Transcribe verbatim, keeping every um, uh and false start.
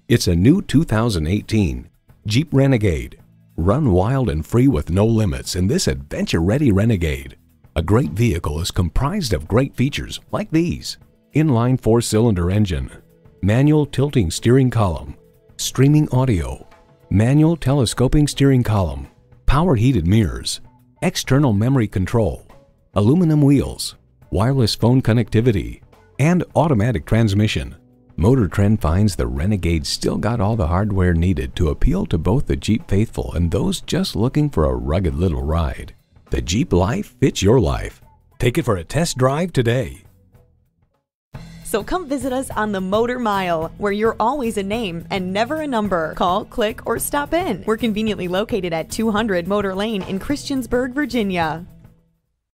It's a new two thousand eighteen Jeep Renegade. Run wild and free with no limits in this adventure-ready Renegade. A great vehicle is comprised of great features like these: inline four-cylinder engine, manual tilting steering column, streaming audio, manual telescoping steering column, power heated mirrors, external memory control, aluminum wheels, wireless phone connectivity, and automatic transmission. Motor Trend finds the Renegade still got all the hardware needed to appeal to both the Jeep faithful and those just looking for a rugged little ride. The Jeep life fits your life. Take it for a test drive today. So come visit us on the Motor Mile, where you're always a name and never a number. Call, click, or stop in. We're conveniently located at two hundred Motor Lane in Christiansburg, Virginia.